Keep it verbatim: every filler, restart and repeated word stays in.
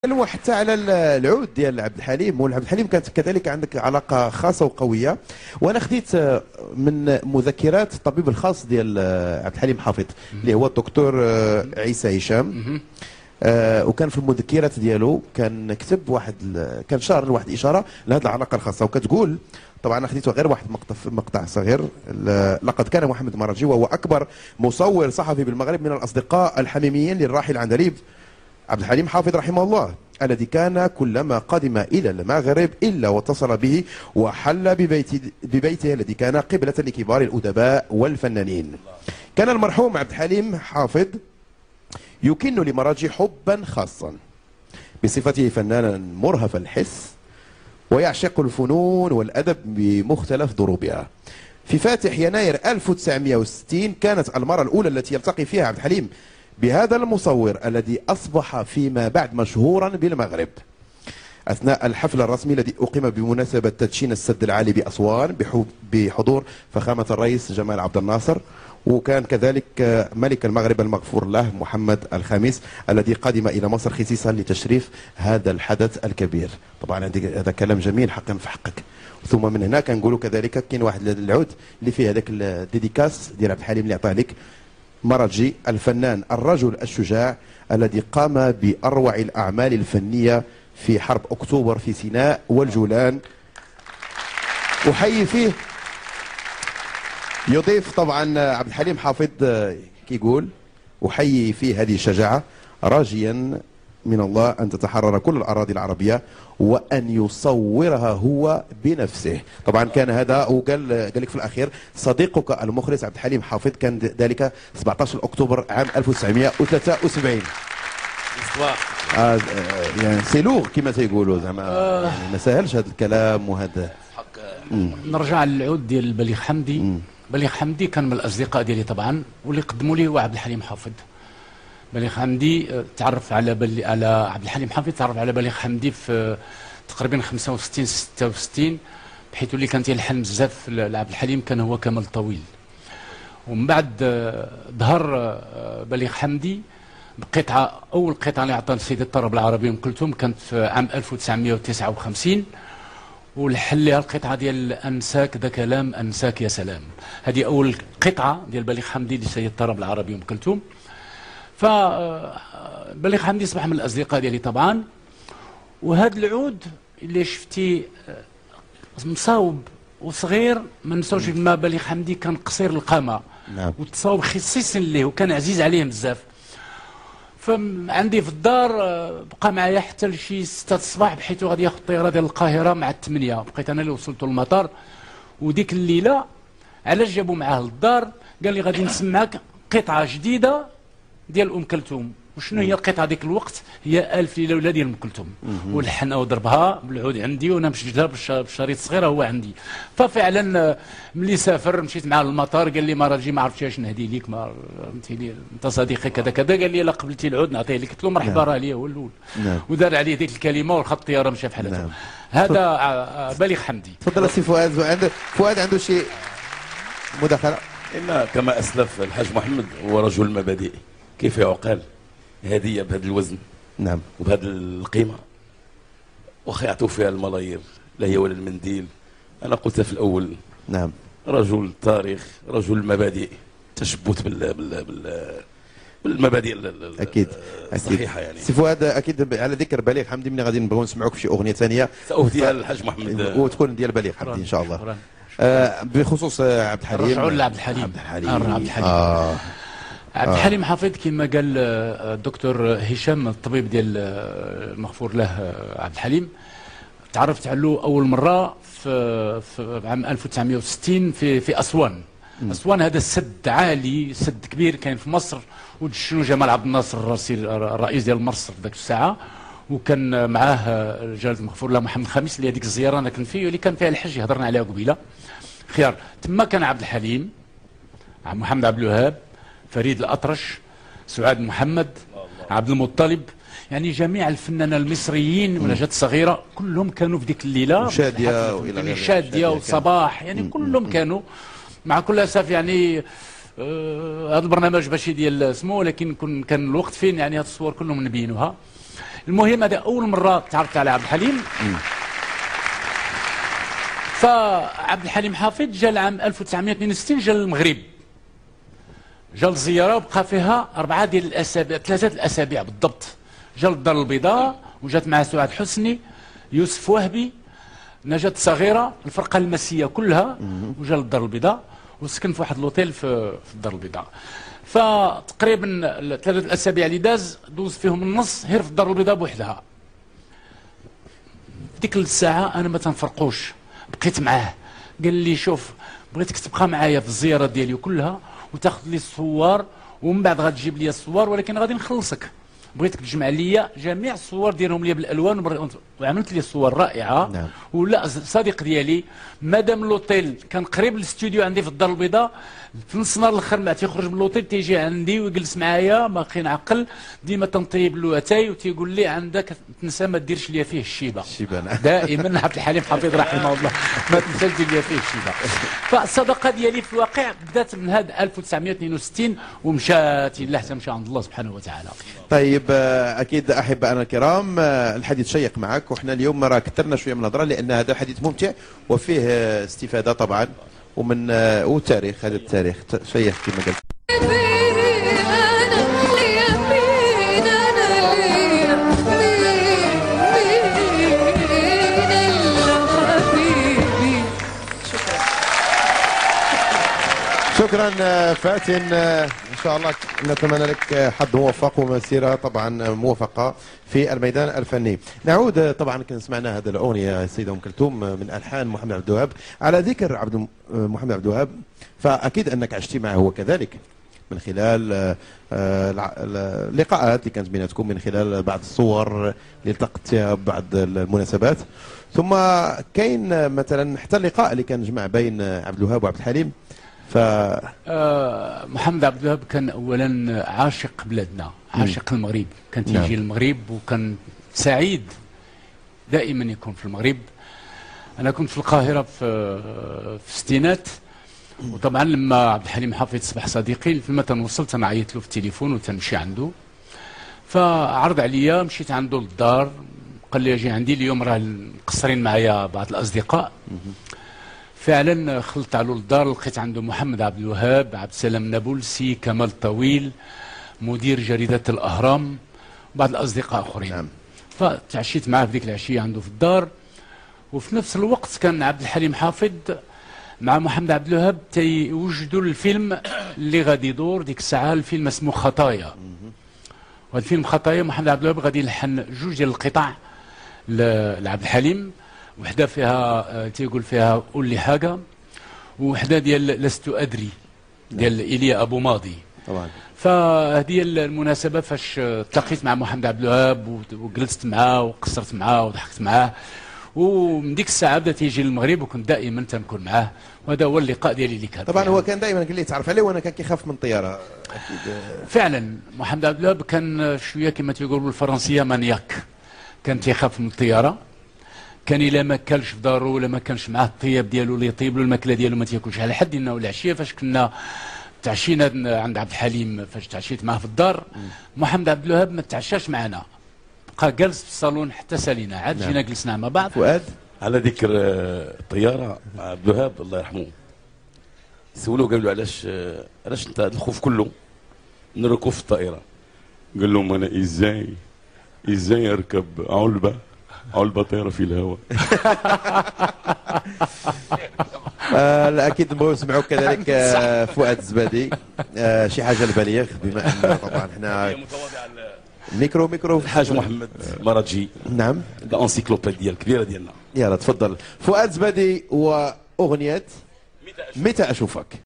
نتكلموا حتى على العود ديال عبد الحليم. وعبد الحليم كانت كذلك عندك علاقه خاصه وقويه، وانا خديت من مذكرات الطبيب الخاص ديال عبد الحليم حافظ اللي هو الدكتور عيسى هشام. آه وكان في المذكرات ديالو كان كتب واحد كان شار واحد اشاره لهذه العلاقه الخاصه، وكتقول طبعا انا خديته غير واحد مقطع مقطع صغير. لقد كان محمد مراجي وهو اكبر مصور صحفي بالمغرب من الاصدقاء الحميميين للراحل العندليب عبد الحليم حافظ رحمه الله، الذي كان كلما قدم إلى المغرب إلا واتصل به وحل ببيت ببيته الذي كان قبلة لكبار الأدباء والفنانين. كان المرحوم عبد الحليم حافظ يكن لمراجي حبا خاصا بصفته فنانا مرهف الحس ويعشق الفنون والأدب بمختلف ضروبها. في فاتح يناير ألف وتسعمئة وستين كانت المرة الأولى التي يلتقي فيها عبد الحليم بهذا المصور الذي أصبح فيما بعد مشهورا بالمغرب، أثناء الحفل الرسمي الذي أقيم بمناسبة تدشين السد العالي بأسوان بحضور فخامة الرئيس جمال عبد الناصر، وكان كذلك ملك المغرب المغفور له محمد الخامس الذي قدم إلى مصر خصيصا لتشريف هذا الحدث الكبير. طبعا هذا كلام جميل حقا في حقك. ثم من هنا كنقولوا كذلك كاين واحد العود اللي فيه هذاك الديديكاس ديال عبد الحليم اللي عطاه لك مراجي، الفنان الرجل الشجاع الذي قام بأروع الأعمال الفنية في حرب أكتوبر في سيناء والجولان. أحيي فيه. يضيف طبعا عبد الحليم حافظ كيقول أحيي فيه هذه الشجاعة راجيا من الله أن تتحرر كل الأراضي العربية وأن يصورها هو بنفسه. طبعا كان هذا وقال قال لك في الأخير صديقك المخلص عبد الحليم حافظ، كان ذلك سبعة عشر أكتوبر عام ألف وتسعمئة وثلاثة وسبعين. آه يعني سيلوغ كما تيقولوا زعما آه يعني ما سهلش هذا الكلام. وهذا نرجع للعود ديال بليغ حمدي. مم. بليغ حمدي كان من الأصدقاء ديالي طبعا، واللي قدموا لي هو عبد الحليم حافظ. بليغ حمدي تعرف على بل... على عبد الحليم حافظ تعرف على بليغ حمدي في تقريبا خمسة وستين ستة وستين، بحيث اللي كان تيلحن بزاف لعبد الحليم كان هو كمال طويل. ومن بعد ظهر بليغ حمدي بقطعه، اول قطعه اللي عطاها لسيد الطرب العربي ام كلثوم كانت في عام ألف وتسعمئة وتسعة وخمسين، ولحن لها القطعه ديال انساك ذا كلام انساك يا سلام. هذه اول قطعه ديال بليغ حمدي لسيد الطرب العربي ام كلثوم. فبليغ حمدي صبح من الاصدقاء ديالي طبعا. وهذا العود اللي شفتي مصاوب وصغير، ما نساوش ما بليغ حمدي كان قصير القامه. نعم. وتصاوب خصيصا ليه وكان عزيز عليه بزاف. فعندي في الدار بقى معايا حتى لشي ستة الصباح، بحيث غادي ياخذ الطياره ديال القاهره مع الثمانيه. بقيت انا اللي وصلت للمطار. وديك الليله علاش جابوا معاه للدار؟ قال لي غادي نسمعك قطعه جديده ديال ام كلثوم. وشنو هي القطعه ديك الوقت؟ هي الف ليله وليله ديال ام كلثوم. ولحنها وضربها بالعود عندي، وانا مسجلها بالشريط صغيره هو عندي. ففعلا ملي سافر مشيت معاه للمطار، قال لي ما راجي ما عرفتش اش نهدي ليك، ما فهمتيني انت صديقي كذا كذا. قال لي لا قبلتي العود نعطيه لك. قلت له مرحبا راه ليا هو الاول. نعم. ودار عليه ديك الكلمه والخط الطياره مشى في حالته. نعم. هذا بليغ حمدي. تفضل سي فؤاد. عنده فؤاد عنده شي مداخله؟ إن كما أسلف الحاج محمد هو رجل مبادئ، كيف يعقل هدية بهذا الوزن. نعم. وبهذه القيمة واخا يعطوا فيها الملايير لا هي ولا المنديل. أنا قلت في الأول. نعم. رجل تاريخ، رجل مبادئ، تشبت بال بال بال بالمبادئ اكيد الصحيحه يعني. سي فؤاد اكيد على ذكر بليغ حمدي ملي غادي نبغيو نسمعوك في شي اغنيه ثانيه ساهديها للحاج محمد وتكون ديال بليغ حمدي ان شاء الله. آه بخصوص عبد الحليم. رجعوا لعبد الحليم. عبد الحليم. عبد الحليم. آه. عبد الحليم حافظ كما قال الدكتور هشام الطبيب ديال المغفور له عبد الحليم، تعرفت عليه اول مره في في عام ألف وتسعمئة وستين في في اسوان. م. اسوان هذا سد عالي، سد كبير كاين في مصر، ودشنو جمال عبد الناصر الرئيس ديال مصر في ذاك الساعه، وكان معاه جلاله المغفور له محمد الخامس اللي هذيك الزياره انا كنت فيه، واللي كان فيها الحج هضرنا عليها قبيله خيار. تما كان عبد الحليم، محمد عبد الوهاب، فريد الأطرش، سعاد محمد، عبد المطلب، يعني جميع الفنانين المصريين والنجاة الصغيرة كلهم كانوا في ديك الليلة. وشادية يعني شادية وصباح، يعني كلهم كانوا. مع كل أسف يعني هذا البرنامج ماشي ديال اسمه، ولكن كان الوقت فين يعني هاد الصور كلهم نبينوها. المهم هذا اول مره تعرفت على عبد الحليم. فعبد الحليم حافظ جا العام ألف وتسعمائة واثنين وستين جا للمغرب، جا للزياره وبقى فيها اربعه ديال الاسابيع، ثلاثه الاسابيع بالضبط. جا للدار البيضاء وجات معه سعاد حسني، يوسف وهبي، نجاة الصغيره، الفرقه المسيه كلها، وجا للدار البيضاء وسكن في واحد لوطيل في, في الدار البيضاء. فتقريبا ثلاثه الاسابيع اللي داز دوز فيهم النص غير في الدار البيضاء بوحدها. ديك الساعه انا ما تنفرقوش، بقيت معاه. قال لي شوف بغيتك تبقى معايا في الزياره ديالي كلها وتاخذ لي الصور ومن بعد غتجيب لي الصور، ولكن غادي نخلصك. بغيتك تجمع لي جميع الصور ديالهم لي بالالوان، وعملت لي صور رائعه. نعم. ولا صديق ديالي مادام لوطيل كان قريب للاستوديو عندي في الدار البيضاء، في نص النهار الاخر ما تيخرج من لوطيل تيجي عندي ويجلس معايا باقي نعقل، ديما تنطيب له اتاي وتيقول لي عندك تنسى ما ديرش ليا فيه الشيبه. الشيبه دائما عبد الحليم حافظ رحمه الله ما تنساش دير ليا فيه الشيبه. فالصداقه ديالي في الواقع بدات من هذا ألف وتسعمائة واثنين وستين ومشات الا حتى مشى عند الله سبحانه وتعالى. طيب اكيد احبائنا الكرام الحديث شيق معك، وحنا اليوم راه كثرنا شويه من الهضره لان هذا حديث ممتع وفيه استفاده طبعا ومن وتاريخ، هذا التاريخ شيق كما قلت. شكرا فاتن، ان شاء الله نتمنى لك حظ موفق ومسيره طبعا موفقه في الميدان الفني. نعود طبعا كنا سمعنا هذا الاغنيه السيده ام كلثوم من الحان محمد عبد الوهاب. على ذكر عبد محمد عبد الوهاب فاكيد انك عشتي معه هو كذلك من خلال اللقاءات اللي كانت بيناتكم، من خلال بعض الصور اللي التقطتها بعض المناسبات، ثم كاين مثلا حتى اللقاء اللي كان جمع بين عبد الوهاب وعبد الحليم. ف آه محمد عبد الوهاب كان اولا عاشق بلادنا، عاشق م. المغرب، كان تيجي نعم. المغرب وكان سعيد دائما يكون في المغرب. انا كنت في القاهره في في الستينات، وطبعا لما عبد الحليم حافظ صبح صديقي فيما تنوصل تنعيط له في التليفون وتنمشي عنده، فعرض عليا مشيت عنده للدار، قال لي اجي عندي اليوم راه مقصرين معايا بعض الاصدقاء. فعلا خلطت على الدار، لقيت عنده محمد عبد الوهاب، عبد السلام نابلسي، كمال طويل، مدير جريدة الأهرام، وبعض الأصدقاء آخرين. نعم. فتعشيت معاه في ذيك العشية عنده في الدار، وفي نفس الوقت كان عبد الحليم حافظ مع محمد عبد الوهاب تيوجدوا الفيلم اللي غادي يدور ديك الساعة، الفيلم اسمه خطايا. وهذا الفيلم خطايا محمد عبد الوهاب غادي يلحن جوج ديال القطع لعبد الحليم، وحده فيها تيقول فيها قول لي حاجه، وحده ديال لست ادري ديال ايليا ابو ماضي طبعا. فهذه المناسبه فاش التقيت مع محمد عبد الوهاب وجلست معاه وقصرت معاه وضحكت معاه، ومن ديك الساعه بدا تيجي للمغرب وكنت دائما تنكون معاه، وهذا هو اللقاء ديالي اللي كان. طبعا يعني. هو كان دائما قال لي تعرف عليه وانا كان كيخاف من الطياره اكيد. فعلا محمد عبد الوهاب كان شويه كما تيقولوا بالفرنسيه مانياك، كان تيخاف من الطياره، كان الا ما كلش في دارو ولا ما كانش معاه الطياب ديالو اللي يطيب له الماكله ديالو ما تياكلش، على حد انه العشيه فاش كنا تعشينا عند عبد الحليم، فاش تعشيت معاه في الدار محمد عبد الوهاب ما تعشاش معنا، بقى جالس في الصالون حتى سالينا، عاد جينا نعم. جلسنا مع بعض. فؤاد على ذكر الطياره مع عبد الوهاب الله يرحمه، سولوه قالوا له علاش علاش انت الخوف كله من الركوب في الطائره؟ قال لهم انا ازاي ازاي اركب علبه علبه طايره في الهواء. آه اكيد نبغيو نسمعوا كذلك آه فؤاد الزبادي آه شي حاجه البليغ، بما ان طبعا حنا ميكرو ميكرو الحاج محمد مرجي. نعم الانسيكلوبيديا الكبيره ديالنا. يلا تفضل فؤاد الزبادي واغنيه متى اشوفك.